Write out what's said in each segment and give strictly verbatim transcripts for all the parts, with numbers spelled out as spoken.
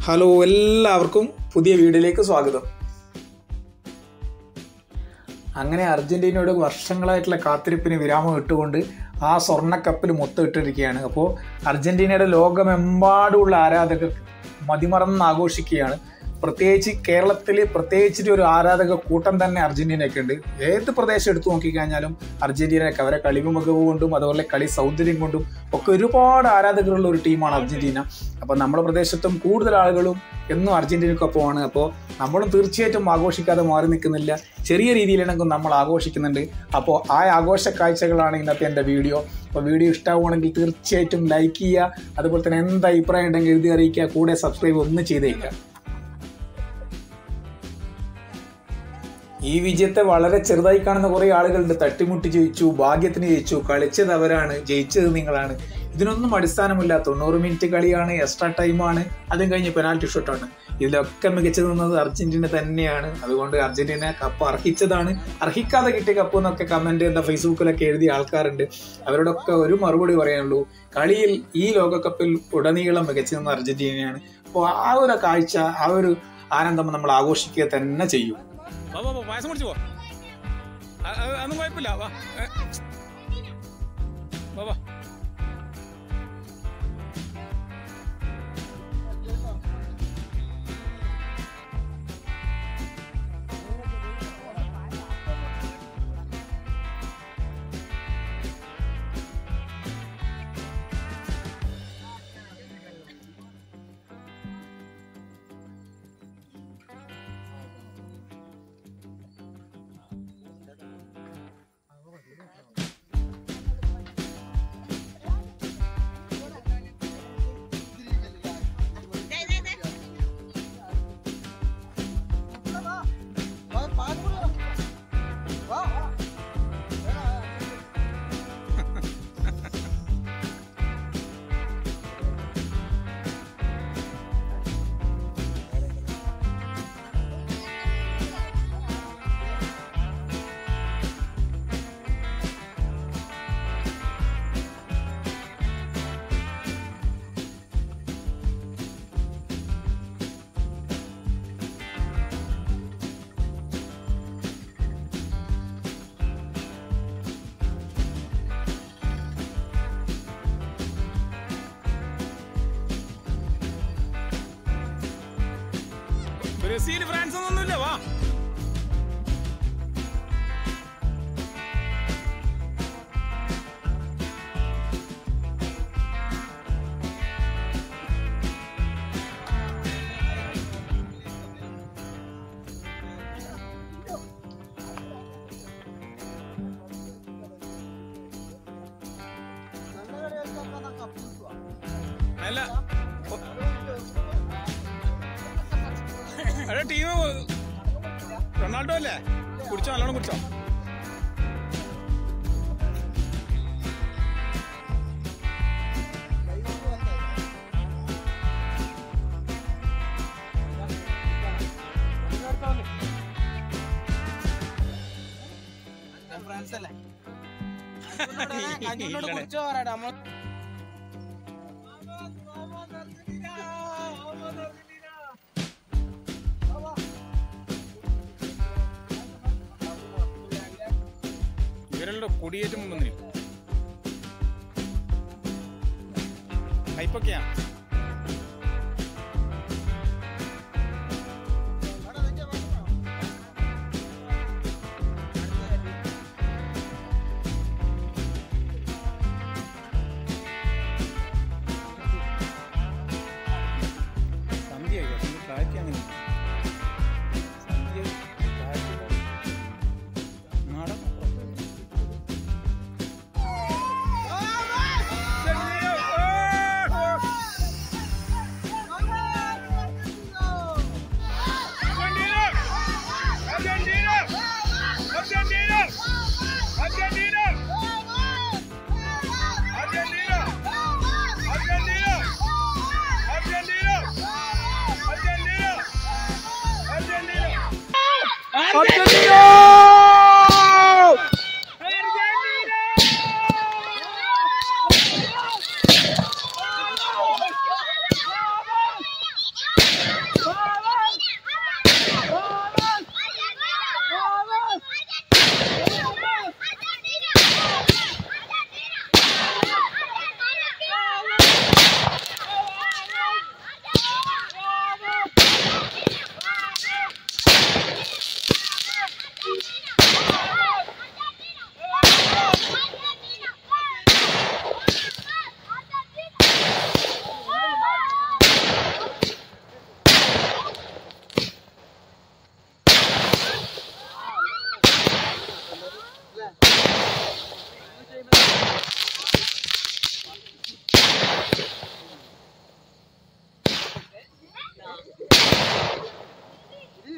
Hello, എല്ലാവർക്കും പുതിയ വീഡിയോയിലേക്ക് സ്വാഗതം. അങ്ങനെ അർജന്റീനയുടെ വർഷങ്ങളായിട്ടുള്ള കാത്തിരിപ്പിന് വിരാമം ഇട്ടുകൊണ്ട് ആ സ്വർണ്ണക്കപ്പിൽ മൊത്തം ഇട്ടിരിക്കുകയാണ്. അപ്പോൾ അർജന്റീനയുടെ ലോകമെമ്പാടുമുള്ള ആരാധകർ മതിമറന്ന് ആഘോഷിക്കുകയാണ്. പ്രത്യേകിച്ച് കേരളത്തിൽ പ്രത്യേകിച്ചിട്ട് ഒരു ആരാധക കൂട്ടം തന്നെ അർജന്റീനയൊക്കെ ഉണ്ട്. ഏത് പ്രദേശം എടുത്തു നോക്കിക്കഴിഞ്ഞാലും അർജന്റീനയൊക്കെ അവരെ കളി മികവ് കൊണ്ടും അതുപോലെ കളി സൗന്ദര്യം കൊണ്ടും ഒക്കെ ഒരുപാട് ആരാധകരുള്ള ഒരു ടീമാണ് അർജന്റീന. അപ്പോൾ നമ്മുടെ പ്രദേശത്തും കൂടുതൽ ആളുകളും എന്നും അർജന്റീനക്കൊപ്പമാണ്. അപ്പോൾ നമ്മളും തീർച്ചയായിട്ടും ആഘോഷിക്കാതെ മാറി നിൽക്കുന്നില്ല. ചെറിയ രീതിയിലാണെങ്കിൽ നമ്മൾ ആഘോഷിക്കുന്നുണ്ട്. അപ്പോൾ ആ ആഘോഷ കാഴ്ചകളാണ് ഇന്നത്തെ എൻ്റെ വീഡിയോ. അപ്പോൾ വീഡിയോ ഇഷ്ടമാവുകയാണെങ്കിൽ തീർച്ചയായിട്ടും ലൈക്ക് ചെയ്യുക. അതുപോലെ തന്നെ എന്ത് അഭിപ്രായം ഉണ്ടെങ്കിൽ എഴുതി അറിയിക്കുക. കൂടെ സബ്സ്ക്രൈബ് ഒന്ന് ചെയ്തേക്കുക. ഈ വിജയത്തെ വളരെ ചെറുതായി കാണുന്ന കുറേ ആളുകളുണ്ട്. തട്ടിമുട്ടി ജയിച്ചു, ഭാഗ്യത്തിന് ജയിച്ചു, കളിച്ചത് അവരാണ്, ജയിച്ചത് നിങ്ങളാണ്. ഇതിനൊന്നും അടിസ്ഥാനമില്ല. തൊണ്ണൂറ് മിനിറ്റ് കളിയാണ്, എക്സ്ട്രാ ടൈമാണ്, അതും കഴിഞ്ഞ് പെനാൽറ്റി ഷോട്ടാണ്. ഇതിലൊക്കെ മികച്ചു നിന്നത് അർജന്റീന തന്നെയാണ്. അതുകൊണ്ട് അർജന്റീന കപ്പ് അർഹിച്ചതാണ്. അർഹിക്കാതെ കിട്ടിയ കപ്പ് എന്നൊക്കെ കമന്റ് എന്താ ഫേസ്ബുക്കിലൊക്കെ എഴുതിയ ആൾക്കാരുണ്ട്. അവരോടൊക്കെ ഒരു മറുപടി പറയാനുള്ളൂ. കളിയിൽ ഈ ലോകകപ്പിൽ ഉടനീളം മികച്ചു നിന്ന അർജന്റീനയാണ്. അപ്പോൾ ആ ഒരു കാഴ്ച, ആ ഒരു ആനന്ദം നമ്മൾ ആഘോഷിക്കുക തന്നെ ചെയ്യും. വാ വാ പായസം കുടിച്ചു പോ. അതൊന്നും കുഴപ്പമില്ല. വാ വാ വാ. ബ്രസീൽ ഫ്രാൻസ് ഒന്നുമില്ല. വാ അല്ല അതെ ടീം റൊണാൾഡോ അല്ലേ? കുടിച്ചോ, നല്ലോണം കുടിച്ചോ. ഫ്രാൻസ് അല്ലേ കുടിച്ചോ നമ്മൾ ഇവരുടെ കൊടിയേറ്റം വന്നിന് ഹൈപ്പൊക്കെയാ. സന്ധ്യ കാറ്റ് അങ്ങനെ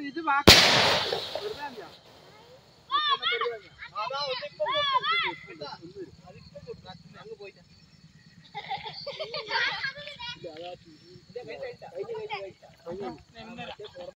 ഇത് ബാക്കി അങ്ങ് പോയിട്ട്